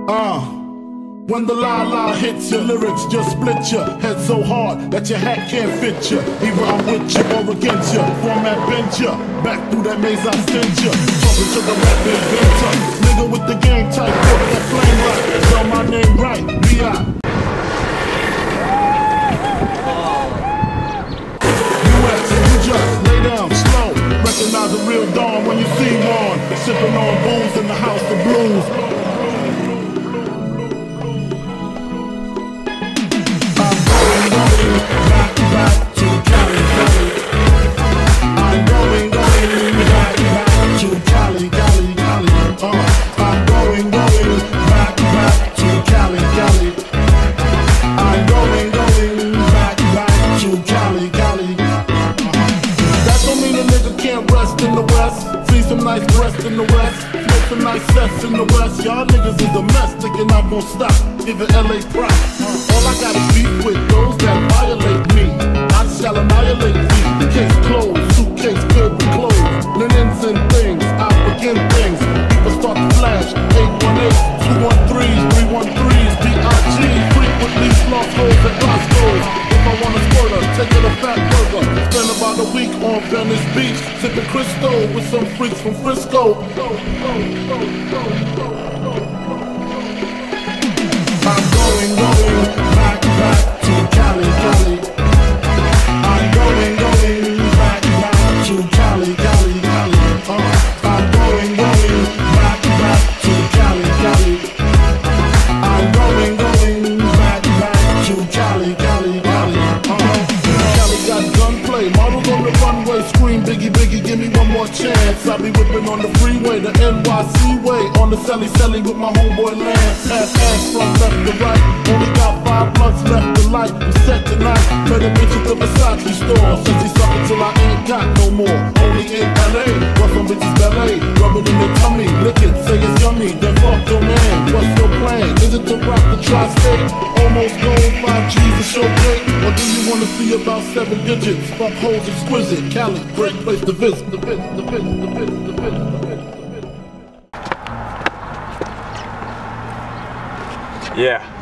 When the la-la hits your lyrics just split your head so hard that your hat can't fit you. Either I'm with you or against you. Format bent you, back through that maze I sent you. Talking to the rap inventor, nigga with the game type, put that flame right. Spell my name right, B.I. U.S. and you just lay down slow. Recognize a real dawn when you see one. Sipping on booze in the house of blues. Back to Cali, Cali. I'm going back to Cali, Cali, Cali. I'm going back to Cali, Cali. I'm going back to Cali, Cali. That don't mean a nigga can't rest in the West. See some nice breasts in the West. Smoke some nice sets in the West. Y'all niggas is a mess, thinking I won't stop. Giving LA props. All I got is beef with those that violate me. I shall annihilate thee. Case closed, suitcase filled with clothes. Linens and things, I begin things. People start to flash. 818, 213s, 313s, D.I.G. Frequently lost holes at Roscoe's. If I want a squirter, take it a fat burger. Spend about a week on Venice Beach, sipping Crisco with some freaks from Frisco. I'm going back to Cali, Cali. I'm going back to Cali, Cali, Cali. I'm going back to Cali, Cali. I'm going back to Cali, Cali, Cali. Cali got gunplay, models on the runway, scream Biggie, Biggie, give me one more chance. I be whipping on the freeway, the NYC way, on the celly with my homeboy Lance. Ass from left to right, only got 5 months left to life. We set tonight, better bitch at the Versace store. Since he suckin' till I ain't got no more. Only in LA, what's some bitches ballet? Rub it in the tummy, lick it, say it's yummy. Then fuck your man, what's your plan? Is it to rock the tri-state? Almost gold, 5 G's to show great. Or do you wanna see about 7 digits? Fuck hoes exquisite, Cali, great place to visit. Yeah.